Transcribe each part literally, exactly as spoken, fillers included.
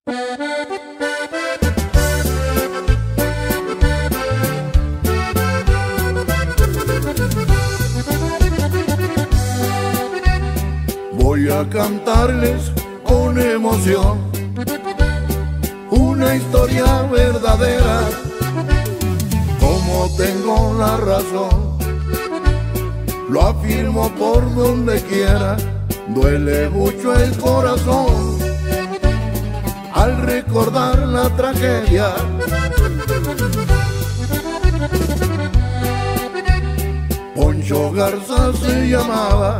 Voy a cantarles con emoción una historia verdadera, como tengo la razón, lo afirmo por donde quiera. Duele mucho el corazón al recordar la tragedia. Poncho Garza se llamaba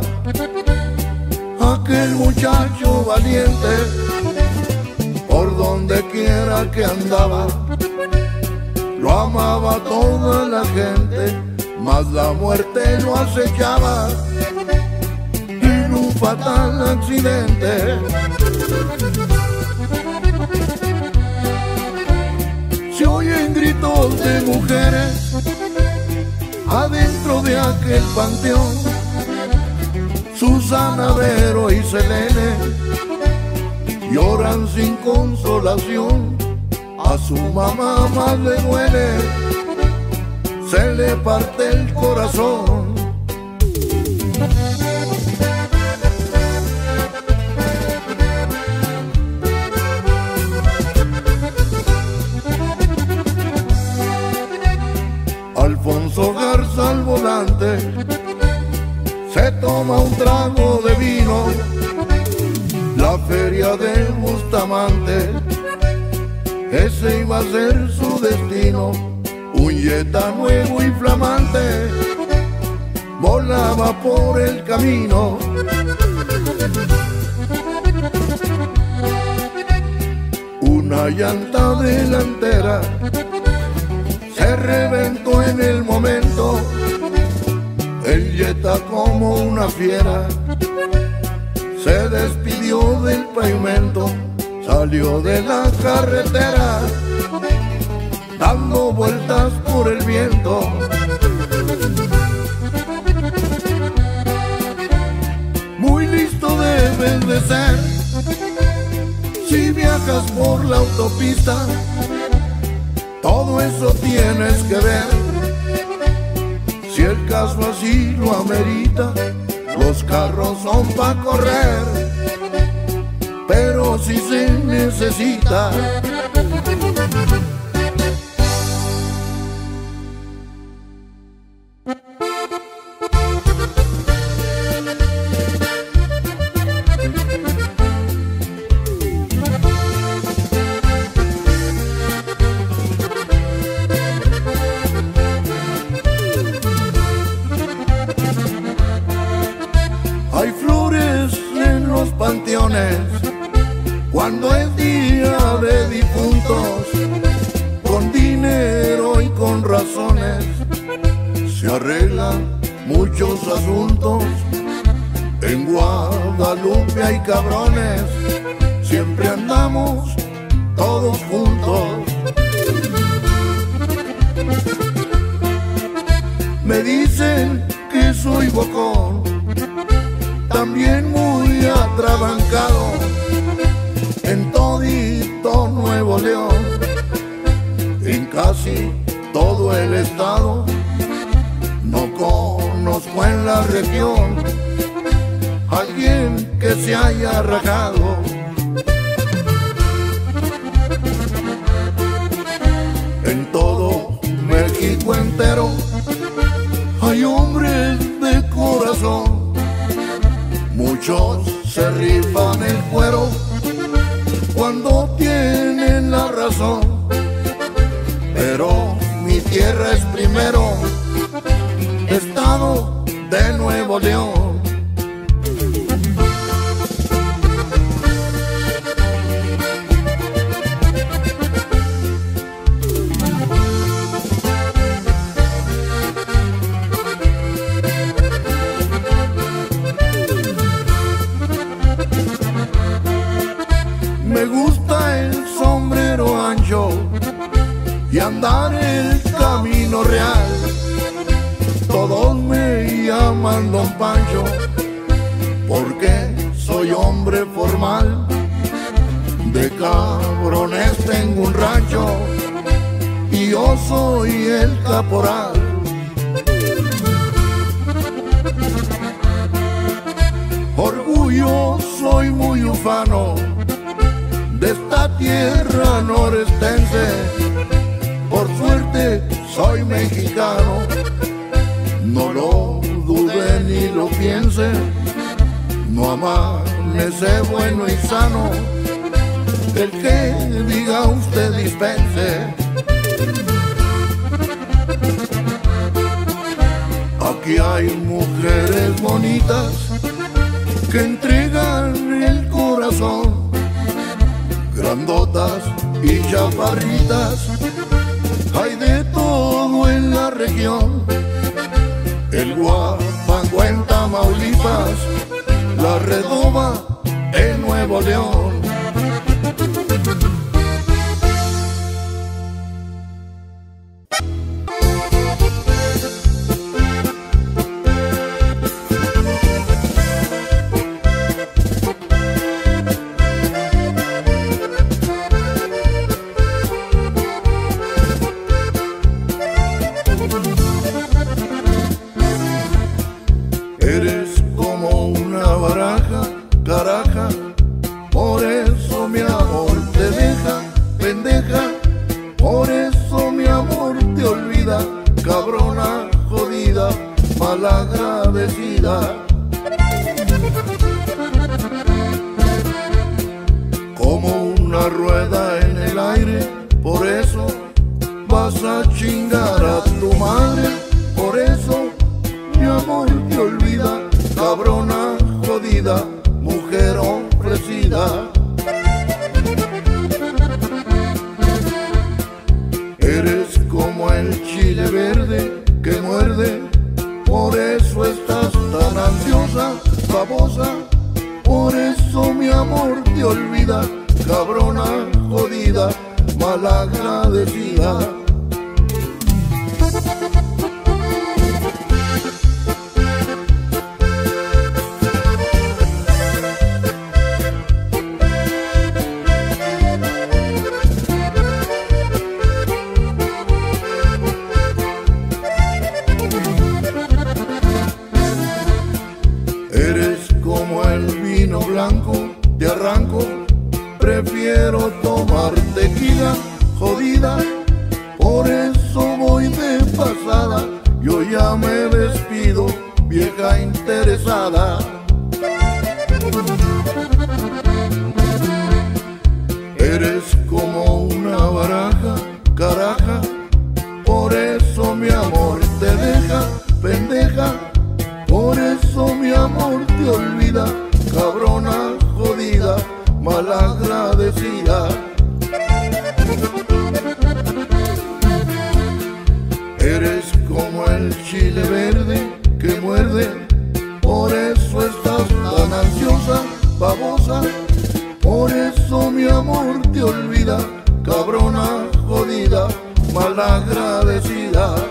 aquel muchacho valiente, por donde quiera que andaba lo amaba toda la gente, mas la muerte lo acechaba en un fatal accidente. Se oyen gritos de mujeres adentro de aquel panteón. Susana, Vero y Selene lloran sin consolación. A su mamá más le duele, se le parte el corazón. Alfonso Garza al volante se toma un trago de vino. La feria del Bustamante, ese iba a ser su destino. Un Jetta nuevo y flamante volaba por el camino. Una llanta delantera se reventó en el momento. El Jetta como una fiera se despidió del pavimento, salió de la carretera dando vueltas por el viento. Muy listo debes de ser si viajas por la autopista, todo eso tienes que ver. Si el caso así lo amerita, los carros son pa' correr, pero si se necesita hay flores en los panteones cuando es día de difuntos. Con dinero y con razones se arreglan muchos asuntos. En Guadalupe hay cabrones, siempre andamos todos juntos. Me dicen que soy bocón, también muy atrabancado, en todito Nuevo León, en casi todo el estado. No conozco en la región alguien que se haya rajado. En todo México entero hay hombres de corazón, muchos se rifan el cuero cuando tienen la razón, pero mi tierra es primero, estado de Nuevo León. Me gusta el sombrero ancho y andar el camino real. Todos me llaman Don Pancho porque soy hombre formal. De cabrones tengo un rancho y yo soy el caporal. Orgullo, soy muy ufano de esta tierra norestense. Por suerte soy mexicano, no lo dude ni lo piense. No amanece bueno y sano el que diga usted dispense. Aquí hay mujeres bonitas que entregan el corazón, grandotas y chaparritas, hay de todo en la región. El Guapango en Tamaulipas, la Redoba en Nuevo León. Eres como una baraja, caraja, por eso mi amor te deja, pendeja, por eso mi amor te olvida, cabrona, jodida, malagradecida. Como una rueda en el aire, por eso vas a chingar a tu madre, por eso mi amor te olvida, cabrona, jodida, mujer ofrecida. Eres como el chile verde que muerde, por eso estás tan ansiosa, babosa, por eso mi amor te olvida, cabrona, jodida, malagradecida. Eres como el vino blanco, te arranco, prefiero tomar tequila, jodida, por eso voy de pasada, yo ya me despido, vieja interesada. Eres como una baraja, caraja, por eso mi amor te deja, pendeja, por eso mi amor te olvida, cabrona, jodida, malagradecida. Eres como el chile verde que muerde, por eso estás tan ansiosa, babosa, por eso mi amor te olvida, cabrona, jodida, malagradecida.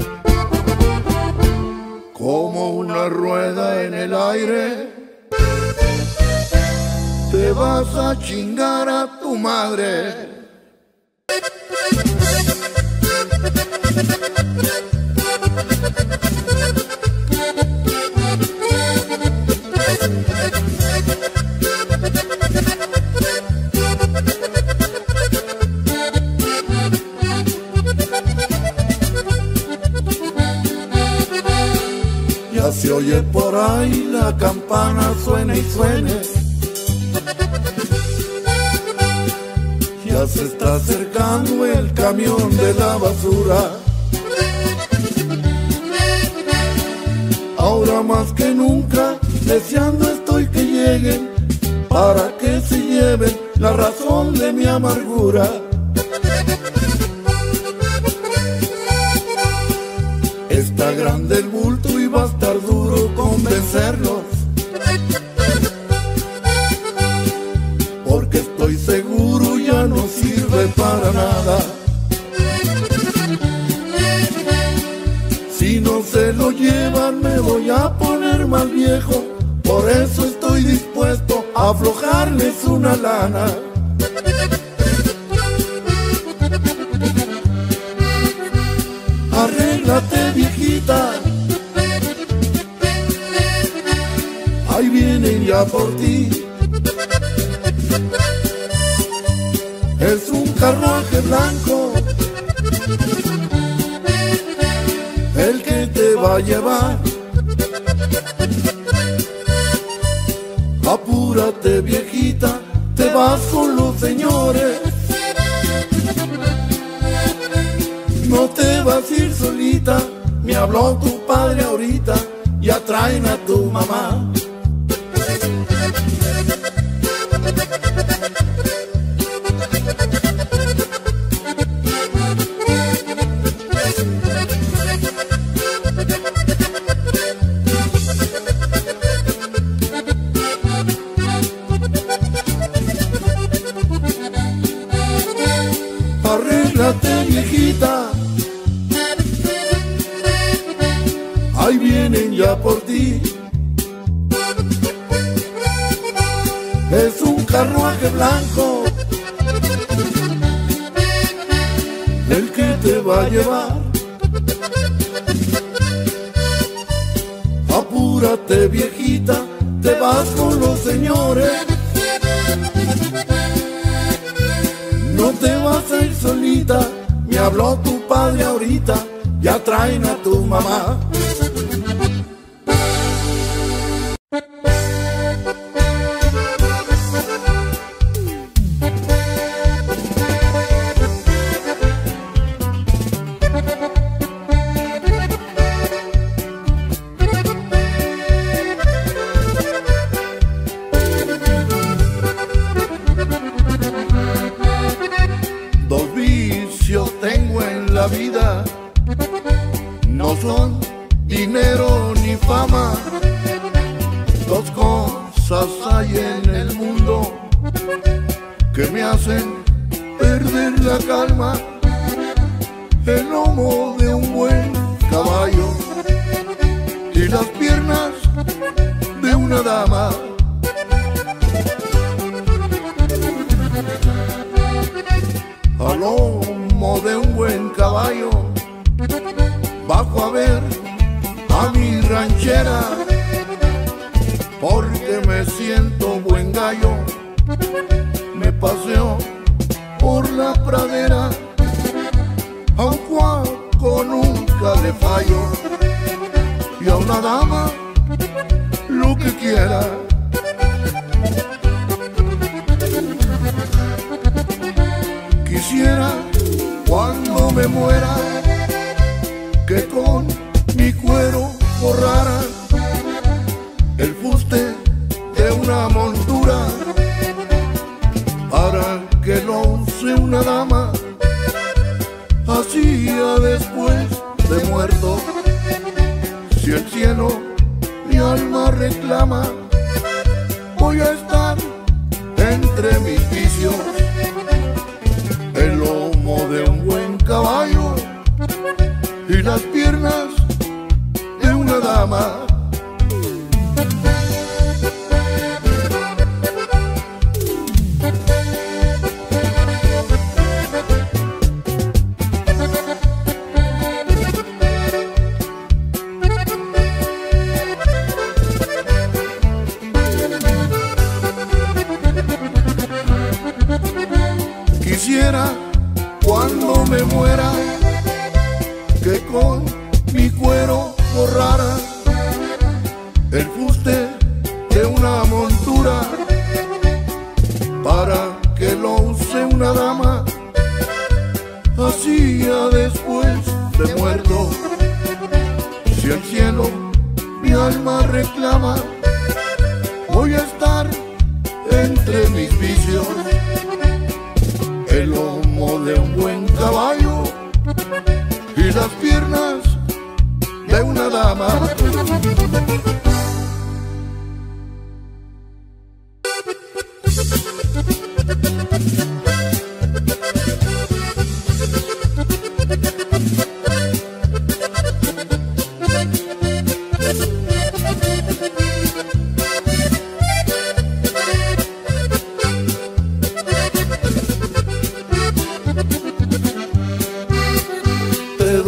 Como una rueda en el aire, te vas a chingar a tu madre. Ya se oye por ahí la campana, suene y suene. Ya se está acercando el camión de la basura. Ahora más que nunca, deseando estoy que lleguen, para que se lleven la razón de mi amargura. Está grande el bulto y va a estar duro convencerlos, porque estoy seguro ya no sirve para nada. Si no se lo llevan me voy a poner más viejo, por eso estoy dispuesto a aflojarles una lana. ya por ti. Es un carruaje blanco el que te va a llevar. Apúrate, viejita, te vas con los señores. No te vas a ir solita, me habló tu padre ahorita, ya traen a tu mamá. Arréglate, viejita, ahí vienen ya por ti. Es un carruaje blanco el que te va a llevar. Apúrate, viejita, te vas con los señores. No te vas a ir solita, me habló tu padre ahorita, ya traen a tu mamá. Tengo en la vida, no son dinero ni fama. Dos cosas hay en el mundo que me hacen perder la calma: el lomo de un buen caballo y las piernas de una dama. Al lomo de un buen caballo bajo a ver a mi ranchera, porque me siento buen gallo. Me paseo por la pradera, a un cuaco nunca le fallo, y a una dama lo que quiera. Quisiera cuando me muera que con mi cuero forrara el fuste de una montura, para que lo use una dama. Así ya después de muerto, si el cielo mi alma reclama, voy a estar entre mis vicios, el lomo de un buen caballo y las piernas de una dama. Quisiera cuando me muera que con mi cuero forrara el fuste de una montura, para que lo use una dama. Así ya después de muerto, si el cielo mi alma reclama, voy a estar entre mis vicios, el lomo de un buen caballo y las piernas de una dama.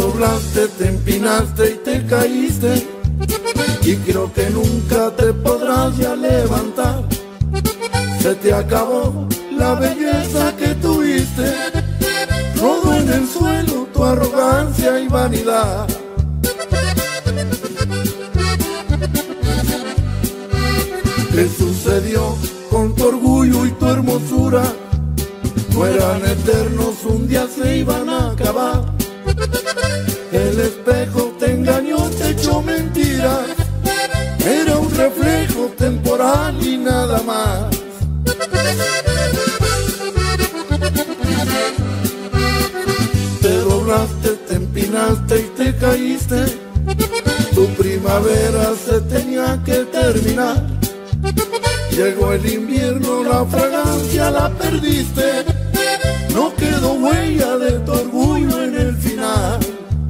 Te empinaste y te caíste, y creo que nunca te podrás vas ya a levantar. Se te acabó la belleza que tuviste, rodó en el suelo tu arrogancia y vanidad. ¿Qué sucedió con tu orgullo y tu hermosura? No eran eternos, un día se iban a acabar. El espejo te engañó, te echó mentiras, era un reflejo temporal y nada más. Te doblaste, te empinaste y te caíste, tu primavera se tenía que terminar. Llegó el invierno, la fragancia la perdiste, no quedó huella de tu orgullo en el final.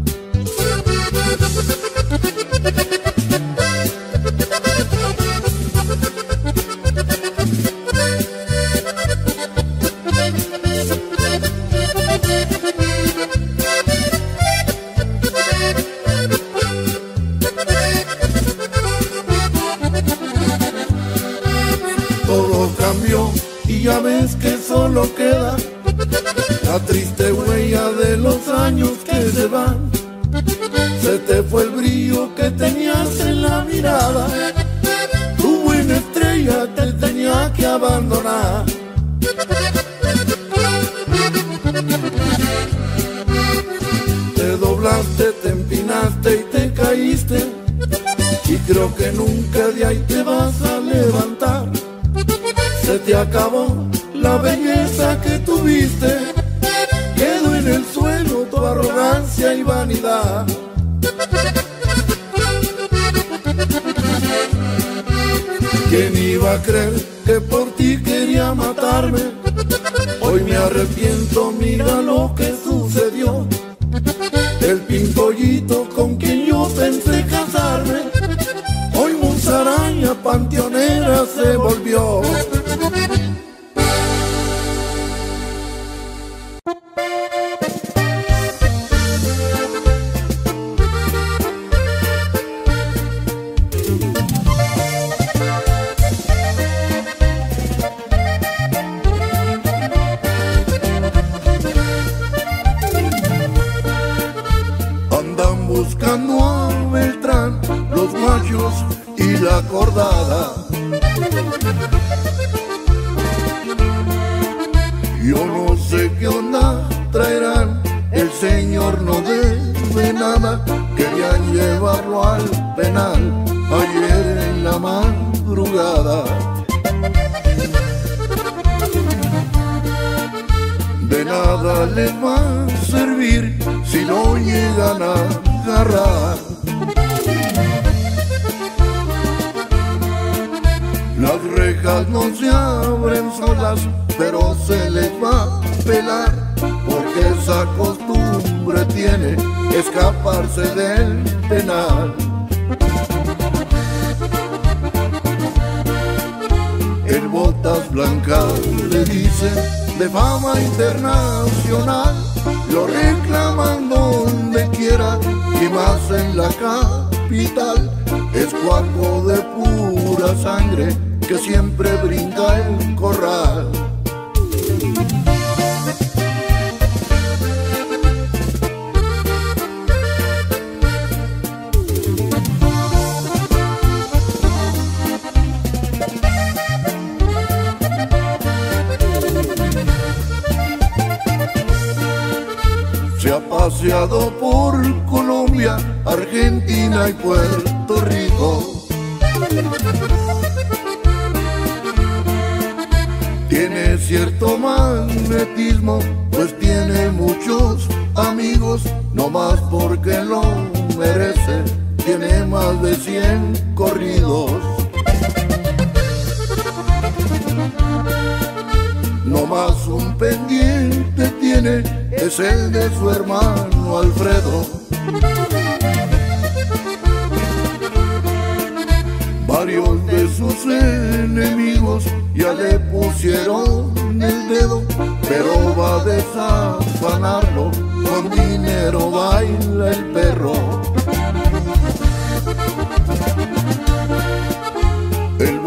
Todo cambió y ya ves que solo queda la triste huella de los años que se van. Se te fue el brillo que tenías en la mirada, tu buena estrella te tenía que abandonar. Te doblaste, te empinaste y te caíste, y creo que nunca de ahí te vas a levantar. Se te acabó la belleza que tuviste, quedó en el suelo tu arrogancia y vanidad. ¿Quién iba a creer que por ti quería matarme? Hoy me arrepiento, mira lo que sucedió. El pintollito con quien yo pensé casarme, hoy musaraña panteonera se volvió. Andan buscando a Beltrán los machos y la cordada. Yo no sé qué onda traerán, el señor no debe nada. Querían llevarlo al penal ayer en la madrugada. De nada les va a servir si lo llegan a agarrar. Las rejas no se abren solas, pero se les va a pelar, porque esa costumbre tiene escaparse del penal. El Botas Blancas le dice de fama internacional, lo reclaman donde quiera y más en la capital. Es cuaco de pura sangre que siempre brinca el corral. Se ha paseado por Colombia, Argentina y Puerto Rico. Tiene cierto magnetismo, pues tiene muchos amigos, no más porque lo merece, tiene más de cien corridos. No más un pendiente tiene, es el de su hermano Alfredo. Varios de sus enemigos ya le pusieron el dedo, pero va a desafanarlo, con dinero baila el perro. El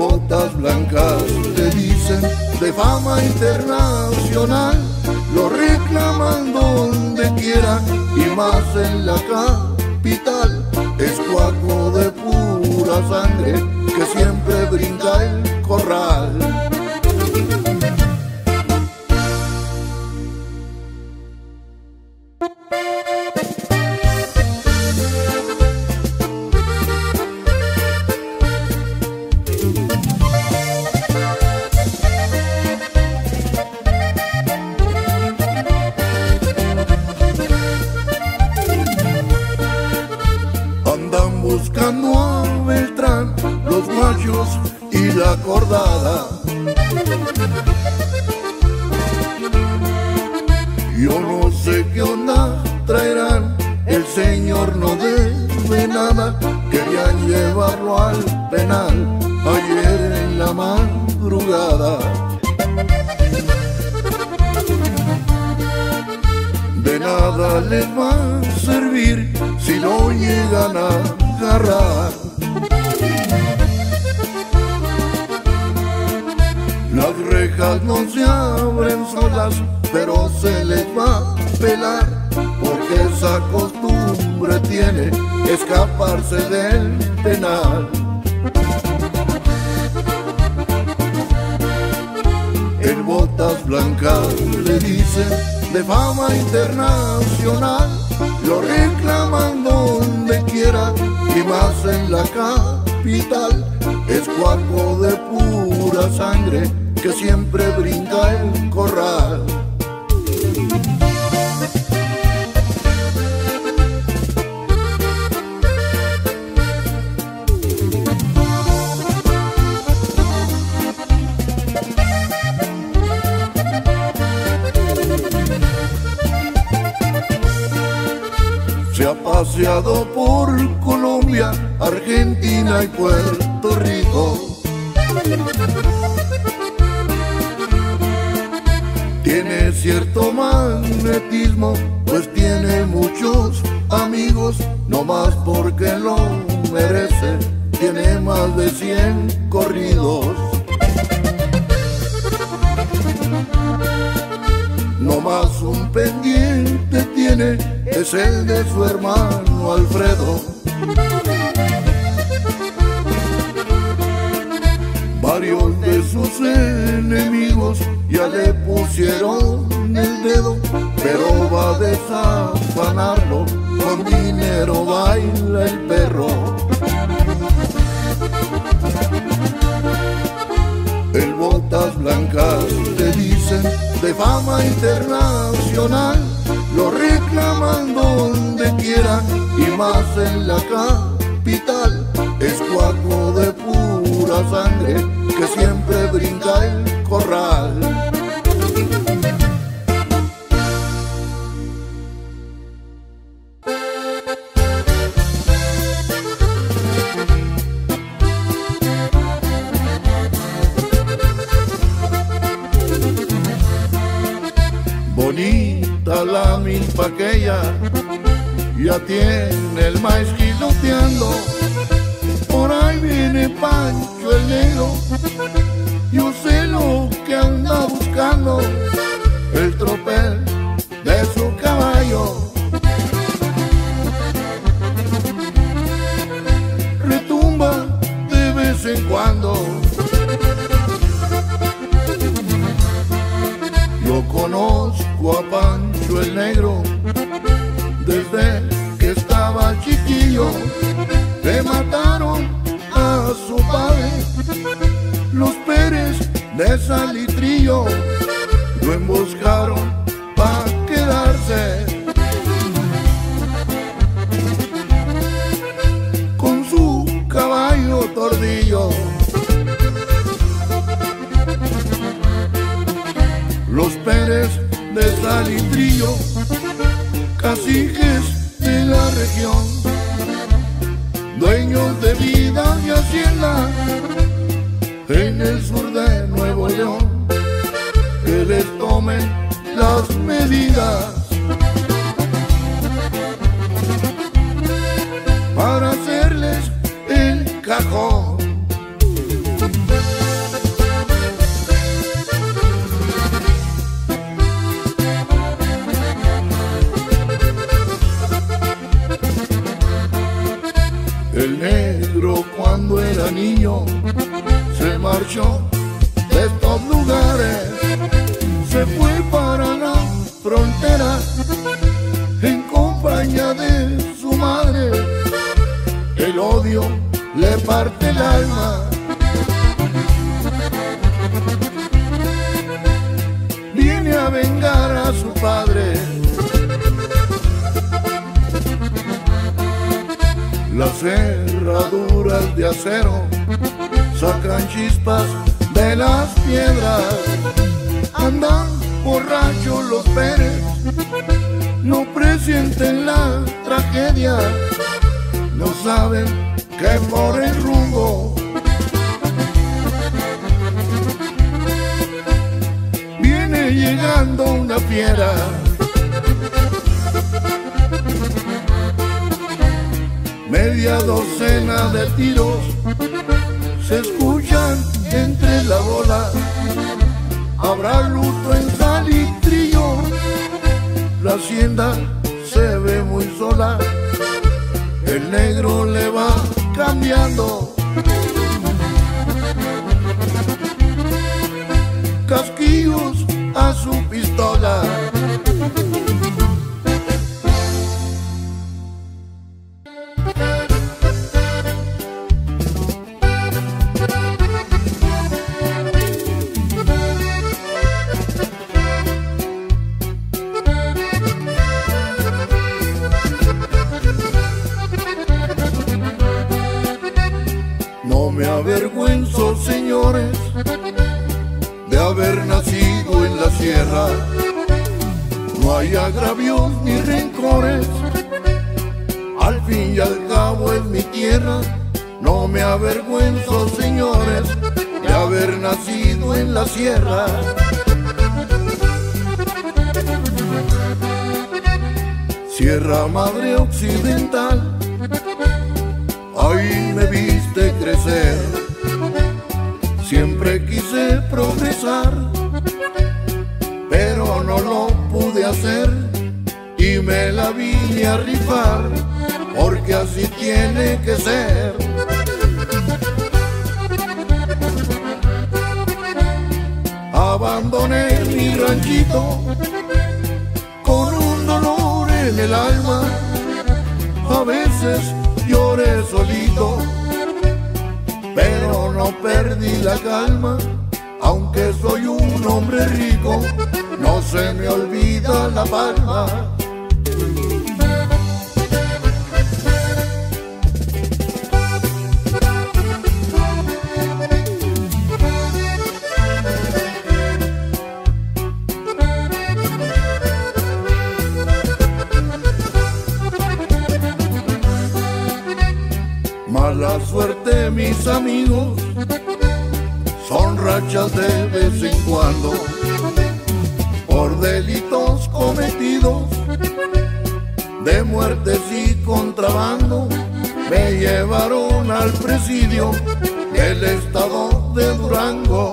de fama internacional, lo reclaman donde quiera y más en la capital. Es cuaco de pura sangre que siempre brinca el corral. Andan buscando a Beltrán los machos y la cordada. Yo no sé qué onda traerán, el señor no debe nada. Querían llevarlo al penal ayer en la madrugada. De nada les va a servir si lo llegan a agarrar. Las rejas no se abren solas, pero se les va a pelar, porque esa costumbre tiene escaparse del penal. El Botas Blancas le dice de fama internacional, lo reclaman donde quiera y más en la capital. Es cuaco de pura sangre que siempre brinca el corral. Se ha paseado por Colombia, Argentina y Puerto Rico. Tiene cierto magnetismo, pues tiene muchos amigos, no más porque lo merece, tiene más de cien corridos. No más un pendiente tiene, es el de su hermano Alfredo. Varios de sus enemigos ya le pusieron el dedo, pero va a desafanarlo, con dinero baila el perro. El Botas Blancas le dicen de fama internacional, lo reclaman donde quiera y más en la capital. Es cuaco de pura sangre que siempre brinca el corral. Bonita la milpa aquella, ya tiene el maíz giloteando. Por ahí viene Pancho el Negro, yo sé lo que anda buscando, el tropel de su caballo. Retumba de vez en cuando. Yo conozco a Pancho el Negro desde que estaba chiquillo. Le mataron a su padre los Pérez de Salitrillo, lo emboscaron pa' quedarse con su caballo Tordillo. Los Pérez de Salitrillo, caciques de la región, dueños de vida y hacienda en el sur de Nuevo León, que les tomen las medidas para hacerles el cajón. niño se marchó de estos lugares, se fue para la frontera en compañía de su madre. El odio le parte el alma, viene a vengar a su padre. Las cerraduras de acero sacan chispas de las piedras. Andan borrachos los Pérez, no presienten la tragedia, no saben que por el rumbo viene llegando una fiera. Media docena de tiros se escuchan entre la bola. Habrá luto en Salitrillo, la hacienda se ve muy sola. El negro le va cambiando casquillos a su pistola. No me avergüenzo, señores, de haber nacido en la sierra. No hay agravios ni rencores, al fin y al cabo es mi tierra. No me avergüenzo, señores, de haber nacido en la sierra. Sierra Madre Occidental, ahí me viste crecer. Siempre quise progresar, pero no lo pude hacer, y me la vine a rifar, porque así tiene que ser. Abandoné mi ranchito con un dolor en el alma, a veces lloré solito, pero no perdí la calma. Aunque soy un hombre rico, no se me olvida la palma. Mala suerte, mis amigos, son rachas de vez en cuando, por delitos cometidos, de muertes y contrabando. Me llevaron al presidio del estado de Durango.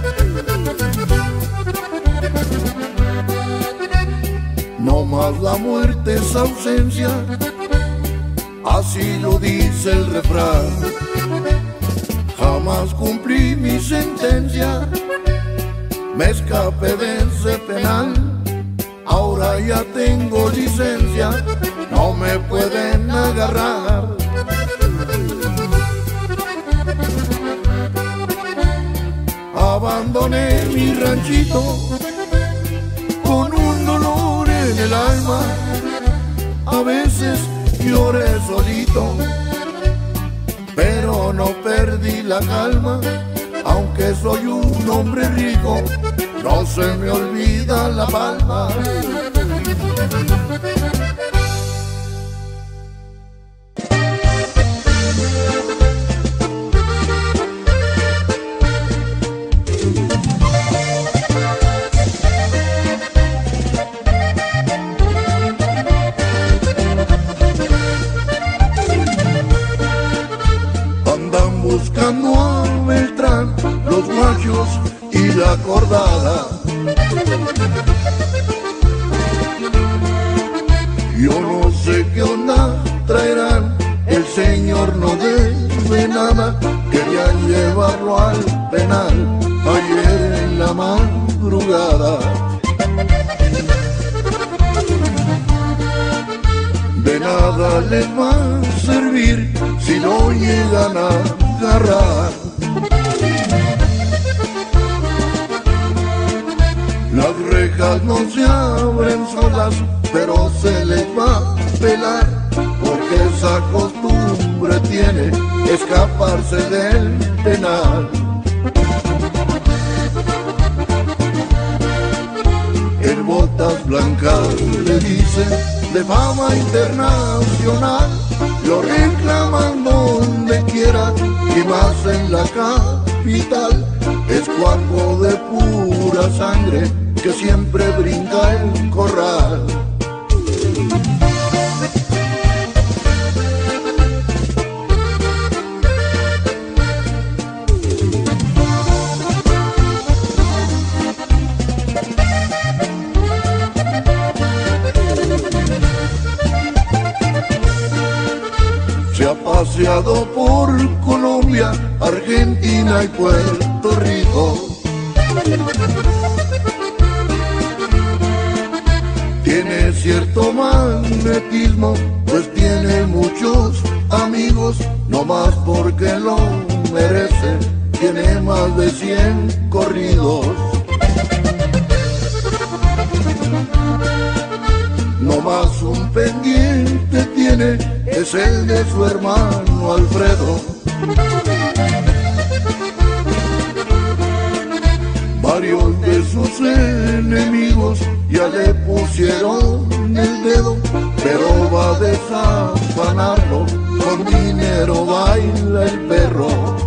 No más la muerte es ausencia, así lo dice el refrán. Jamás cumplí mi sentencia, me escapé de ese penal. Ahora ya tengo licencia, no me pueden agarrar. Abandoné mi ranchito con un dolor en el alma, a veces lloré solito, pero no perdí la calma. Aunque soy un hombre rico, no se me olvida la palma. Buscando a Beltrán, los guachos y la cordada. nada les va a servir si lo llegan a agarrar. Las rejas no se abren solas, pero se les va a pelar, porque esa costumbre tiene escaparse del penal. El Botas Blancas le dice de fama internacional, lo reclaman donde quiera y más en la capital. Es cuerpo de pura sangre que siempre brinca el corral. Se ha paseado por Colombia, Argentina y Puerto Rico. Tiene cierto magnetismo, pues tiene muchos amigos, no más porque lo merece, tiene más de cien corridos. No más un pendiente tiene, es el de su hermano Alfredo. Varios de sus enemigos ya le pusieron el dedo, pero va a desafanarlo, con dinero baila el perro.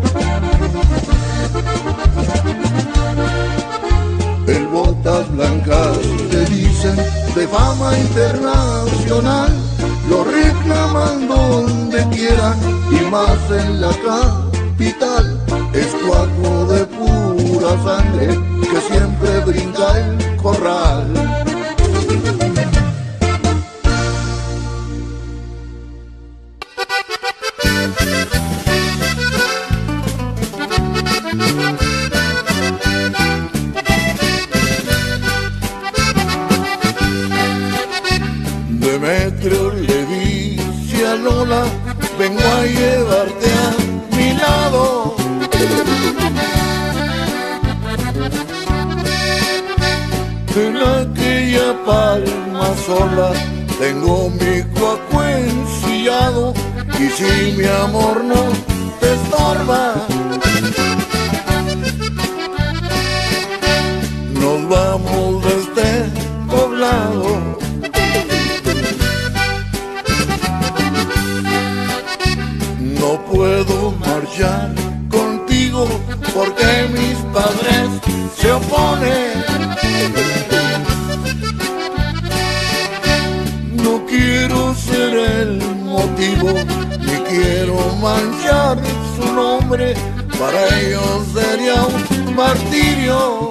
El Botas Blancas le dicen de fama internacional, lo reclaman donde quiera y más en la capital. Es cuatro de pura sangre que siempre brinca el corral. Demetrio le dice a Lola, vengo a llevarte a mi lado. En aquella palma sola tengo mi cuaco ensillado, y si mi amor no te estorba, nos vamos de este poblado. No puedo marchar contigo porque mis padres se oponen. No quiero ser el motivo, ni quiero manchar su nombre, para ellos sería un martirio.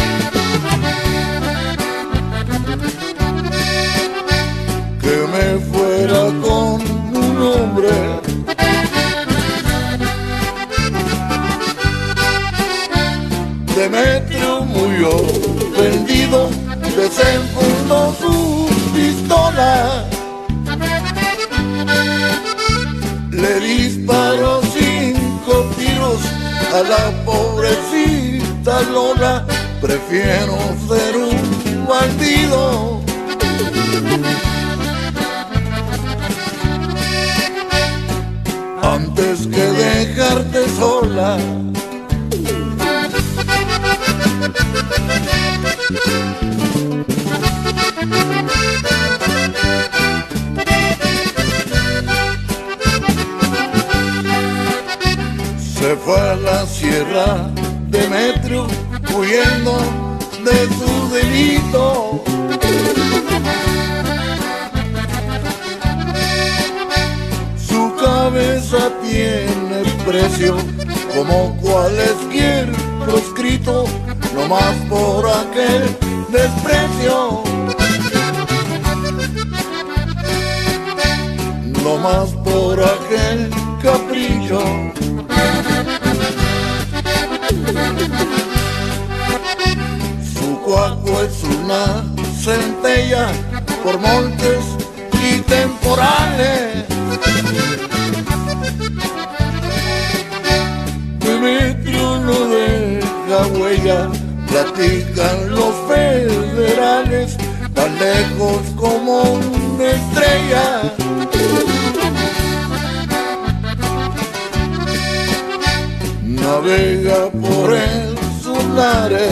Que me fuera con un hombre. Demetrio muy ofendido desenfundó su pistola, le disparó cinco tiros a la pobrecita Lola. Prefiero ser un bandido antes que dejarte sola. Se fue a la sierra Demetrio huyendo de su delito. Su cabeza tiene precio como cualquier proscrito, no más por aquel desprecio, no más por aquel capricho. Su cuaco es una centella por montes y temporales. Demetrio no deja huella, platican los federales, tan lejos como una estrella. Navega por esos lares,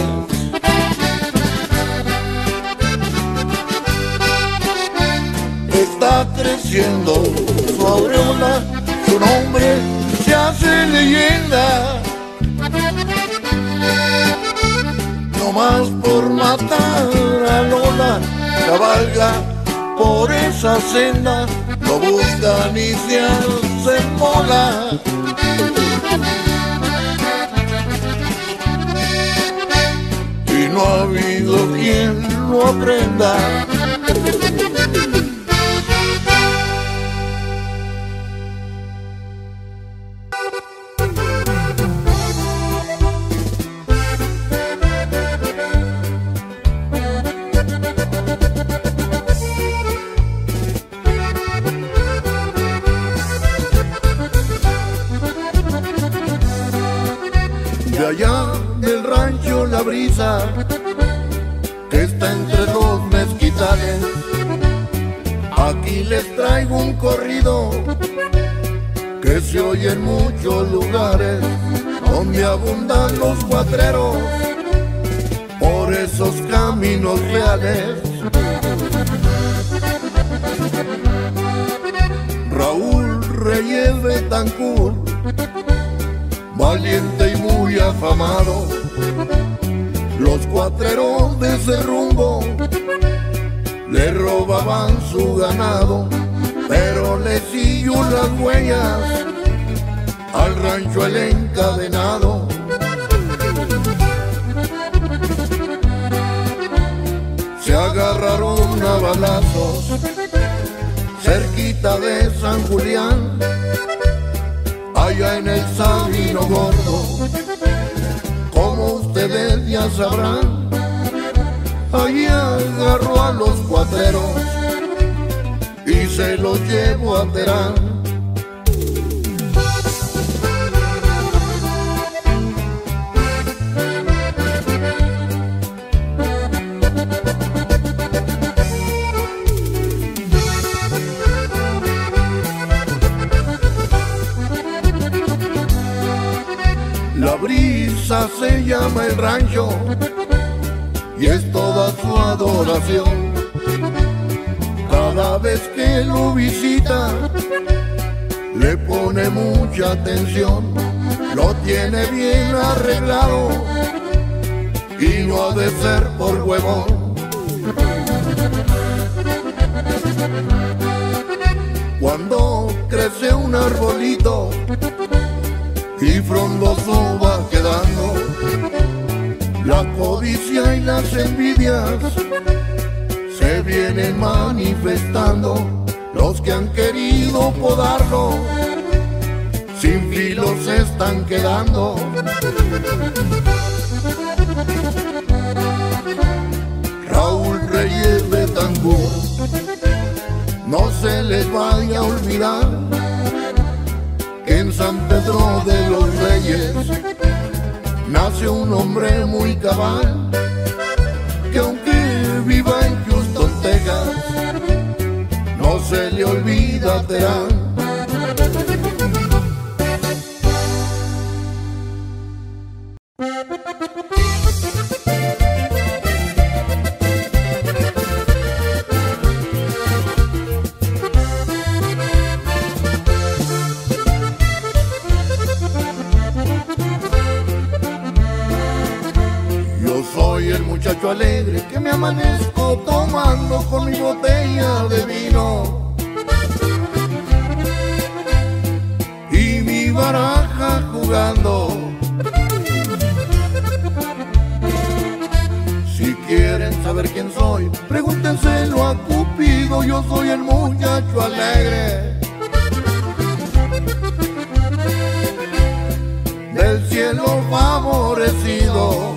está creciendo su aureola, su nombre se hace leyenda. No más por matar a Lola, cabalga por esa senda, lo buscan y se hacen bola. Y no ha habido quien lo aprenda. De allá del rancho La Brisa, que está entre los mezquitales, aquí les traigo un corrido que se oye en muchos lugares, donde abundan los cuatreros por esos caminos reales. Raúl Reyes Betancourt, valiente y muy afamado, los cuatreros de ese rumbo le robaban su ganado, pero le siguió las huellas al rancho el encadenado. Se agarraron a balazos cerquita de San Julián, allá en el Sabino Gordo, como ustedes ya sabrán. Allí agarró a los cuatreros y se los llevó a Terán. La Brisa se llama el rancho y es toda su adoración. Cada vez que lo visita le pone mucha atención, lo tiene bien arreglado y no ha de ser por huevón. Cuando crece un arbolito y frondoso va quedando, la codicia y las envidias se vienen manifestando. Los que han querido podarlo sin filo se están quedando. Raúl Reyes Betancourt, no se les vaya a olvidar que en San Pedro de los Reyes nace un hombre muy cabal, que aunque viva en Houston, Texas, no se le olvida Terán. Soy el muchacho alegre que me amanezco tomando con mi botella de vino y mi baraja jugando. Si quieren saber quién soy, pregúntenselo a Cupido. Yo soy el muchacho alegre del cielo favorecido.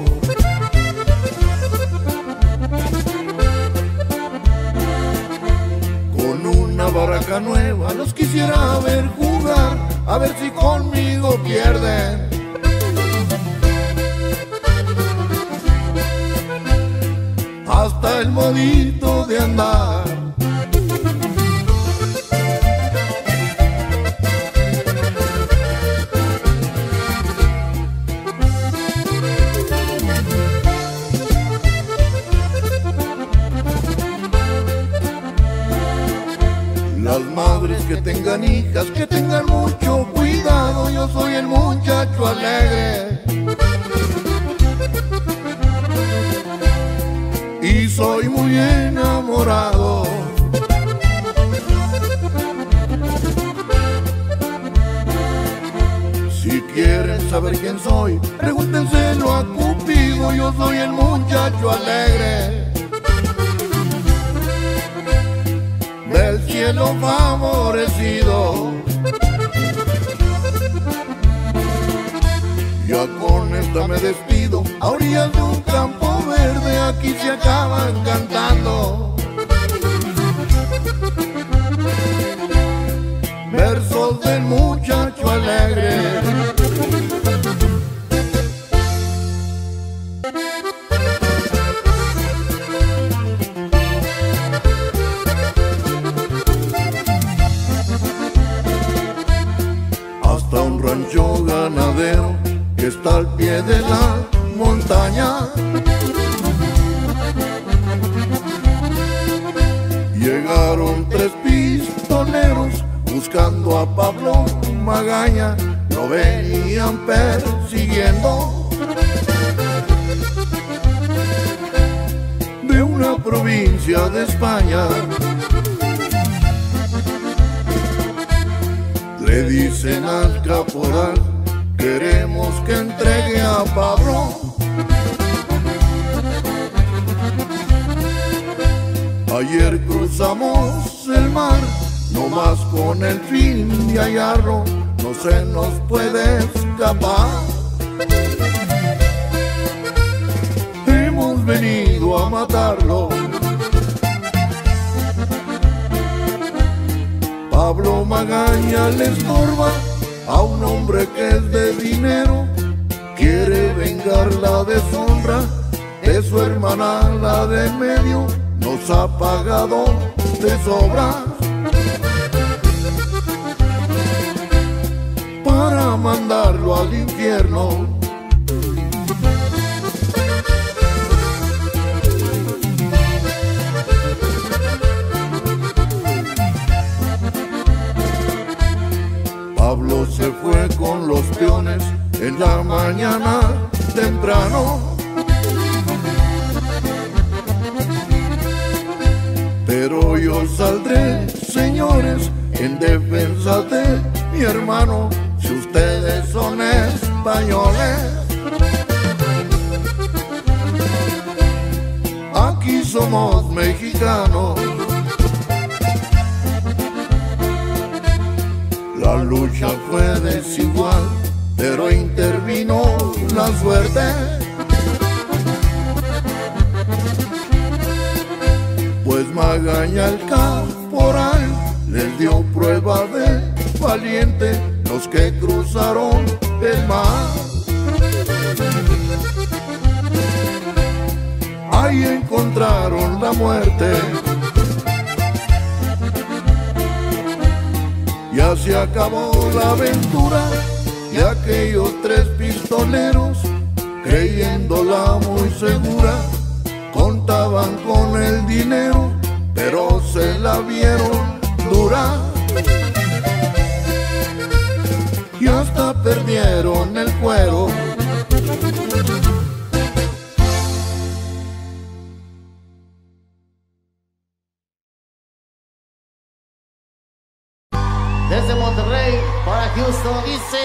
Con un baraja nueva los quisiera ver jugar, a ver si conmigo pierden. Hasta el modito de andar. Las madres que tengan hijas, que tengan mucho cuidado, yo soy el muchacho alegre. Y soy muy enamorado. Si quieren saber quién soy, pregúntenselo a Cupido, yo soy el muchacho alegre. Del cielo favorecido. Ya con esta me despido, a orillas de un campo verde, aquí se acaban cantando versos del muchacho alegre. Hasta un rancho ganadero que está al pie de la montaña, llegaron tres pistoleros buscando a Pablo Magaña, lo venían persiguiendo. De una provincia de España, le dicen al caporal, queremos que entregue a Pablo. Ayer cruzamos el mar, no más con el fin de hallarlo, no se nos puede escapar. Hemos venido a matarlo. Pablo Magaña le estorba a un hombre que es de dinero, quiere vengar la deshonra de su hermana, la de en medio, nos ha pagado de sobra para mandarlo al infierno. Pablo se fue con los peones en la mañana temprano, pero yo saldré, señores, en defensa de mi hermano, si ustedes son españoles. Aquí somos mexicanos. La lucha fue desigual, pero intervino la suerte. Pues Magaña el caporal les dio prueba de valiente los que cruzaron el mar. Ahí encontraron la muerte. Ya se acabó la aventura de aquellos tres pistoleros, creyéndola muy segura, contaban con el dinero, pero se la vieron dura y hasta perdieron el cuero. Desde Monterrey para Houston dice...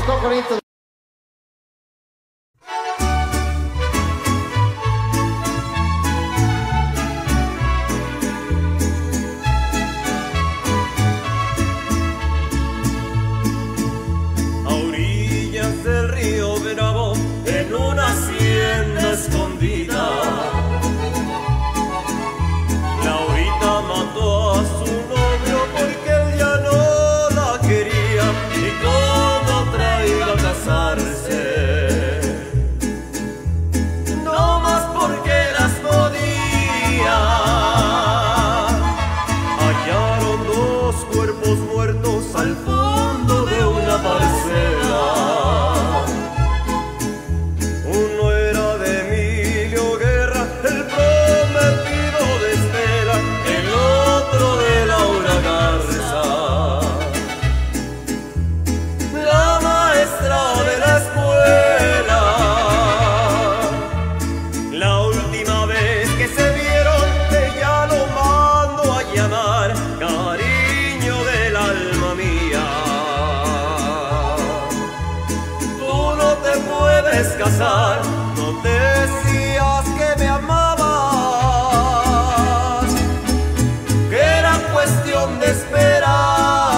cocoritos. A orillas del río Bravo, en una hacienda escondida, Laurita mató a su novio porque él ya no la quería y con otra iba a casarse. No más porque las podía. Hallaron dos cuerpos muertos al fondo de una parcela. Uno era de Emilio Guerra, el prometido de Estela, el otro de Laura Garza, la maestra de la escuela. La última vez que se vieron, ella lo mandó a llamar cariño del alma mía. Tú no te puedes casar, no te decías que me amabas, que era cuestión de esperar.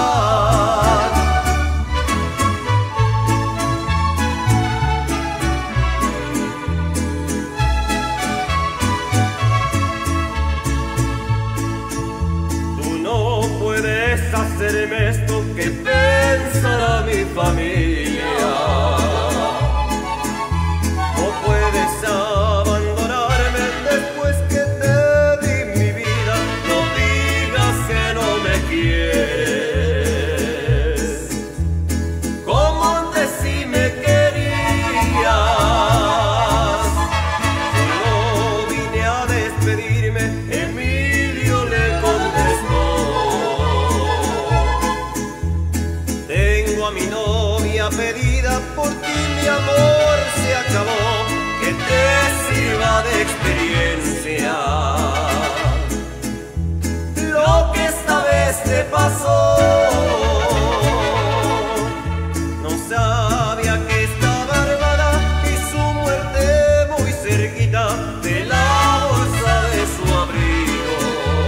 Tú no puedes hacerme esto, que pensará mi familia. No puedes abandonarme después que te di mi vida. No digas que no me quieres, como antes sí me querías. Solo vine a despedirme, Emilio le contestó. Tengo a mi novia pedida, por ti mi amor se acabó, que te sirva de experiencia lo que esta vez te pasó. No sabía que estaba armada y su muerte muy cerquita de la bolsa de su abrigo.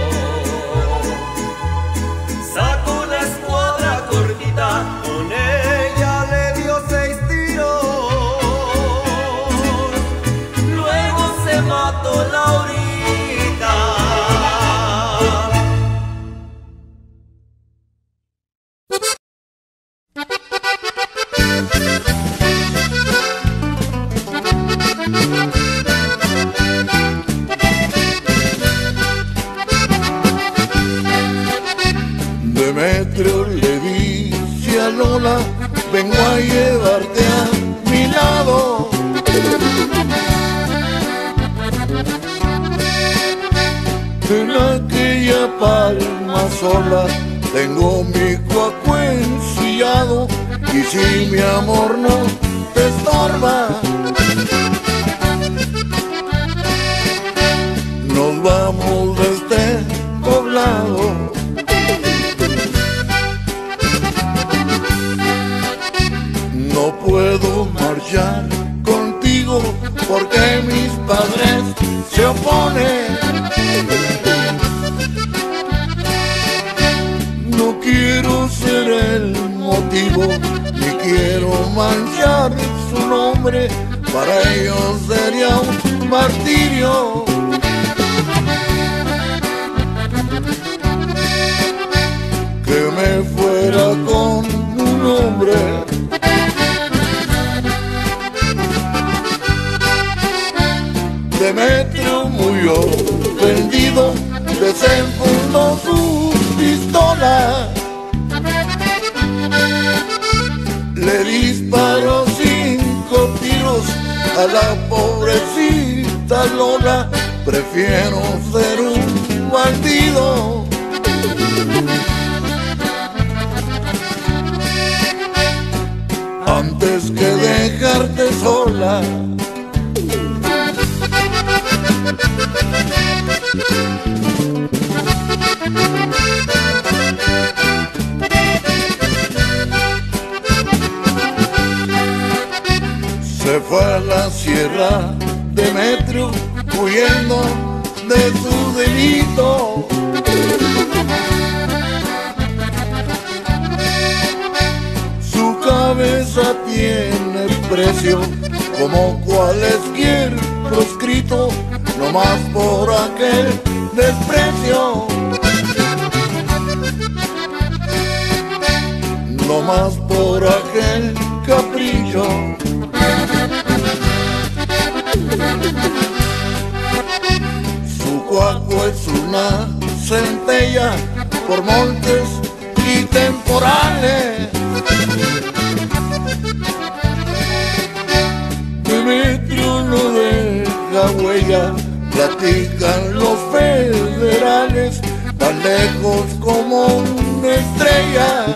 Sacó una escuadra cortita, con ella le dio seis tiros. Luego se mató Laurita. Demetrio le dice a Lola, vengo a llevarte a mi lado. En aquella palma sola tengo mi cuaco ensillado, y si mi amor no te estorba, nos vamos de este poblado. No puedo marchar contigo porque mis padres se oponen. No quiero ser el motivo, ni quiero manchar su nombre. Para ellos sería un martirio. Que me fuera con un hombre. Demetrio muy ofendido desenfundó su pistola, le disparó cinco tiros a la pobrecita Lola. Prefiero ser un bandido antes que dejarte sola. se fue a la sierra Demetrio huyendo de su delito. Su cabeza tiene precio como cualquier proscrito, no más por aquel desprecio, no más por aquel capricho. Su cuaco es una centella por montes y temporales. Demetrio no deja huella, platican los federales, tan lejos como una estrella.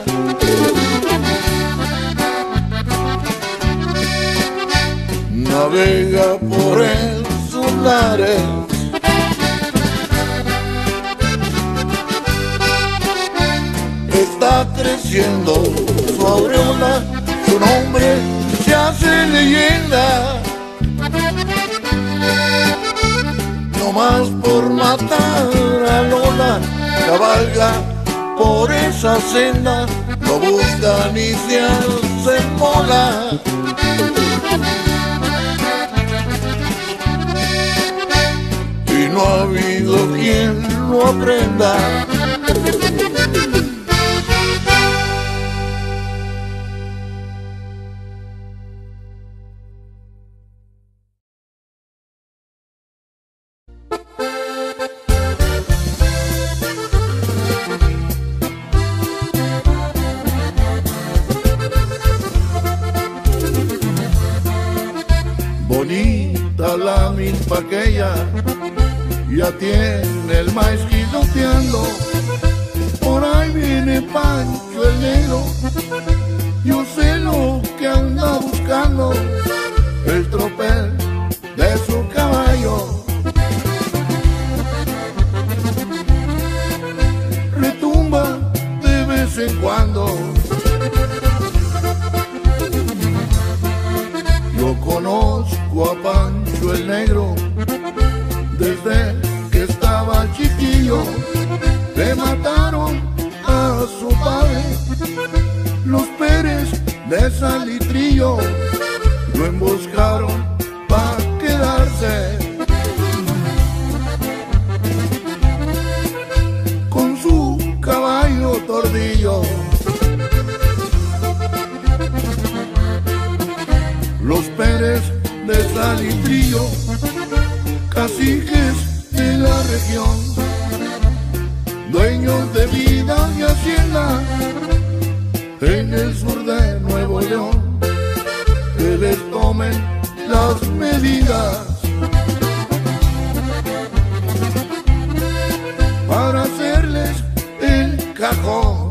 Navega por esos lares, está creciendo su aureola, su nombre se hace leyenda. No más por matar a Lola, cabalga por esa senda, lo busca ni se hace mola. Y no ha habido quien lo aprenda. Bonita la milpa aquella, ya tiene el maíz giloteando. Por ahí viene Pancho el negro, yo sé lo que anda buscando, el tropel de su caballo. Retumba de vez en cuando. Yo conozco a Pancho el negro desde que estaba chiquillo. Le mataron a su padre los Pérez de Salitrillo, lo emboscaron pa' quedarse con su caballo tordillo. Los Pérez de Salitrillo, caciques de la región, dueños de vida y hacienda en el sur de Nuevo León, que les tomen las medidas para hacerles el cajón.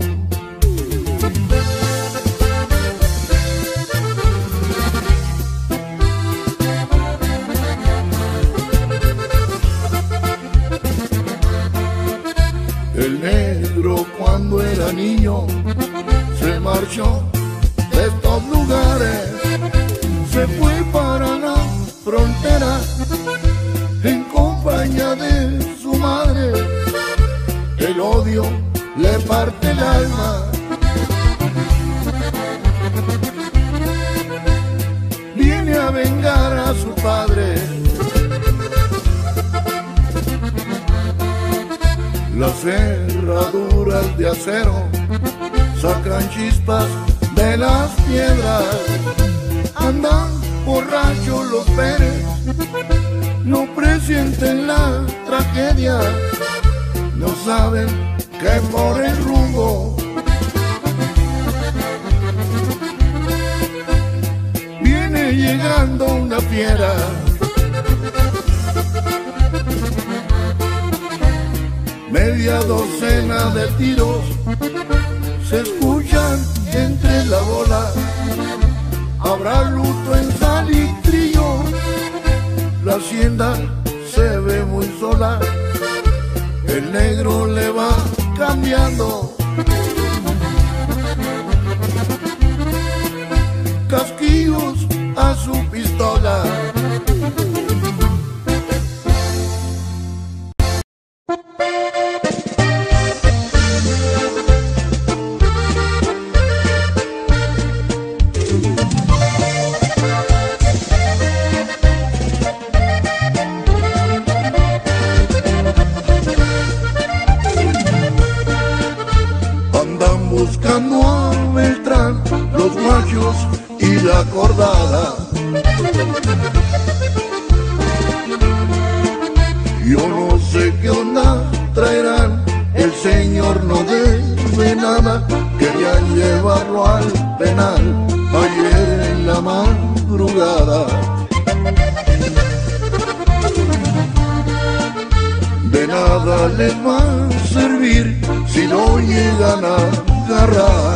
El negro cuando era niño se marchó de estos lugares, se fue para la frontera en compañía de su madre. El odio le parte el alma, viene a vengar a su padre. Las cerraduras de acero sacan chispas de las piedras. Andan borrachos los Pérez, no presienten la tragedia, no saben que por el rumbo viene llegando una fiera. Media docena de tiros se escuchan entre la bola. Habrá luto en Salitrillo, la hacienda se ve muy sola. El negro le va cambiando casquillos a su pistola. acordada. Yo no sé qué onda traerán, el señor no debe nada. Querían llevarlo al penal ayer en la madrugada. De nada les va a servir si lo llegan a agarrar.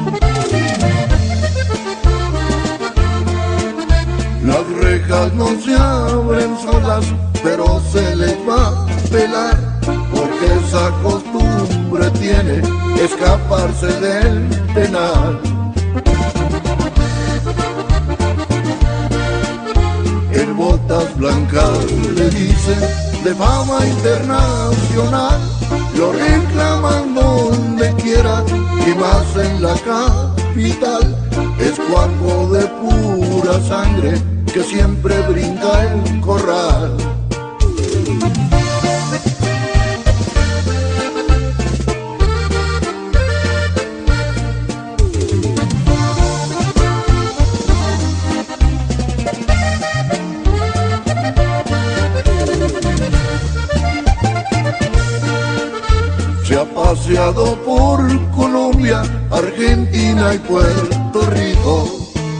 Las rejas no se abren solas, pero se les va a pelar, porque esa costumbre tiene escaparse del penal. El Botas Blancas le dice de fama internacional, lo reclaman donde quiera y más en la capital. Es cuerpo de pura sangre que siempre brinca el corral. Se ha paseado por Colombia, Argentina y Puerto Rico.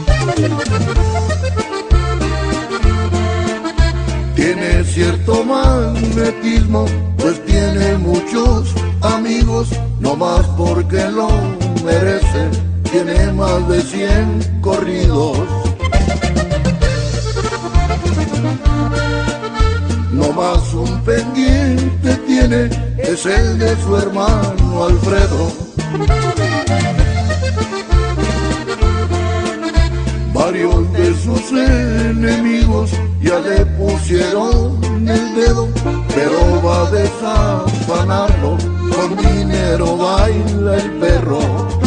Tiene cierto magnetismo, pues tiene muchos amigos, no más porque lo merece, tiene más de cien corridos. No más un pendiente tiene, es el de su hermano Alfredo. Varios de sus enemigos ya le pusieron el dedo, pero va a desafanarlo, con dinero baila el perro.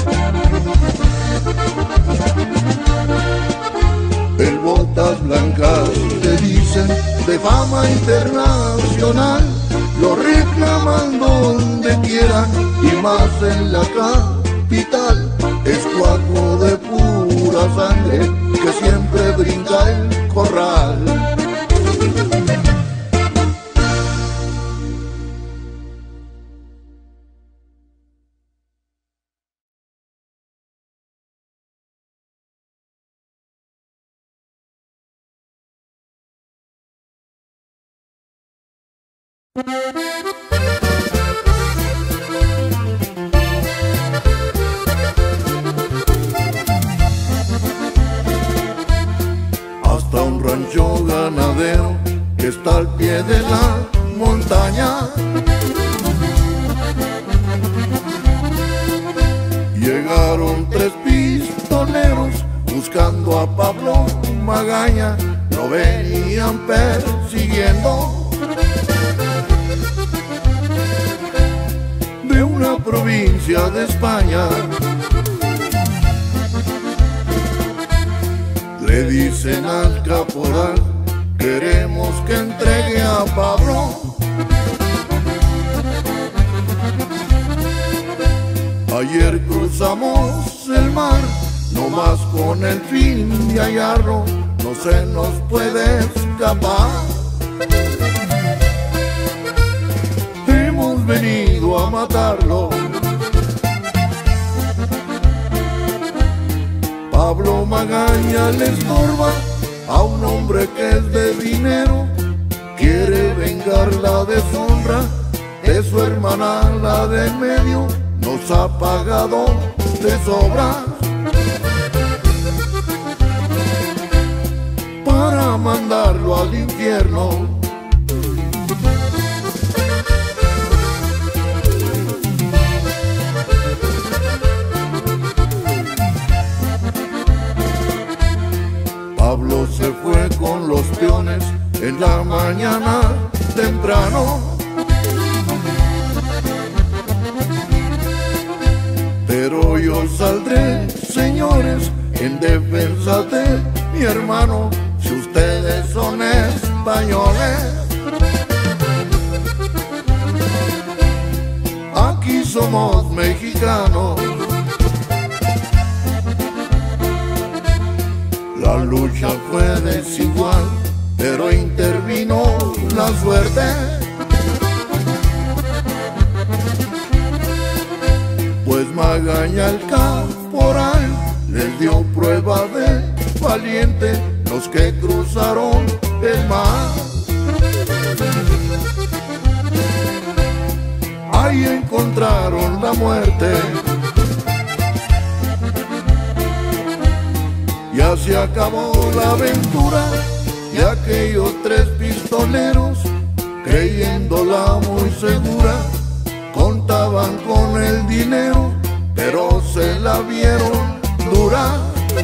El Botas Blancas le dicen de fama internacional, lo reclaman donde quiera y más en la capital. Es cuaco de pura sangre que siempre brinca el corral. Hasta un rancho ganadero que está al pie de la montaña, llegaron tres pistoleros buscando a Pablo Magaña, lo venían persiguiendo. De una provincia de España, le dicen al caporal, queremos que entregue a Pablo. Ayer cruzamos el mar, no más con el fin de hallarlo, no se nos puede escapar. Hemos venido a matarlo. Pablo Magaña le estorba a un hombre que es de dinero, quiere vengar la deshonra de su hermana, la de en medio, nos ha pagado de sobra para mandarlo al infierno. Pablo se fue con los peones en la mañana temprano, pero yo saldré, señores, en defensa de mi hermano, si ustedes son españoles. Aquí somos mexicanos. La lucha fue desigual, pero intervino la suerte. Pues Magaña el caporal les dio prueba de valiente los que cruzaron el mar. Ahí encontraron la muerte. Ya se acabó la aventura de aquellos tres pistoleros, creyéndola muy segura. Contaban con el dinero, pero se la vieron dura.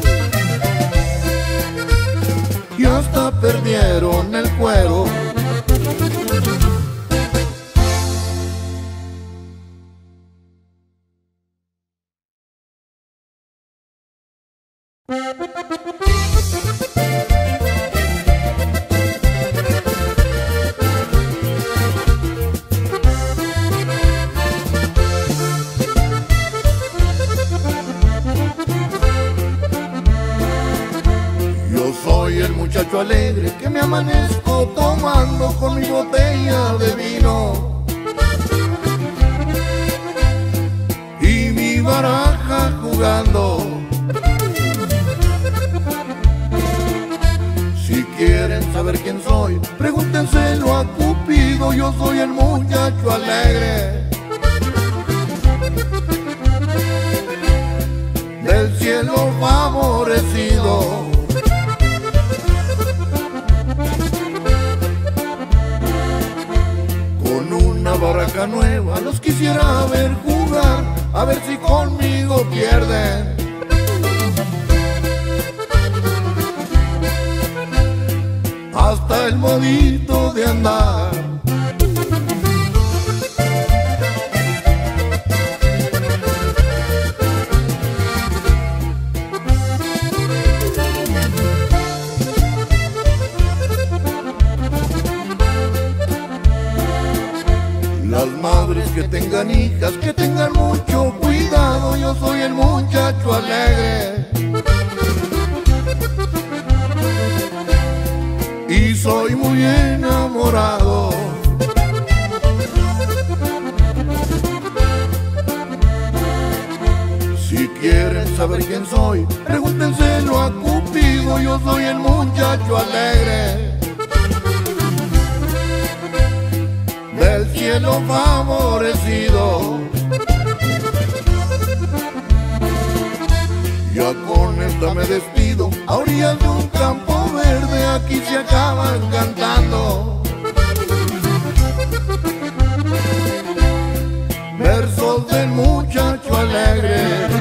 Y hasta perdieron el cuero. Yo soy el muchacho alegre que me amanezco tomando con mi botella de vino y mi baraja jugando. Si quieren saber quién soy, pregúntenselo a Cupido. Yo soy el muchacho alegre del cielo favorecido. Con una baraja nueva los quisiera ver jugar, a ver si conmigo pierden. Hasta el modito de andar. Las madres que tengan hijas, que tengan mucho cuidado. Yo soy el muchacho alegre y soy muy enamorado. Si quieren saber quién soy, pregúntenselo a Cupido. Yo soy el muchacho alegre del cielo favorecido. Ya con esta me despido, a orillas de un campo verde, aquí se acaban cantando versos del muchacho alegre.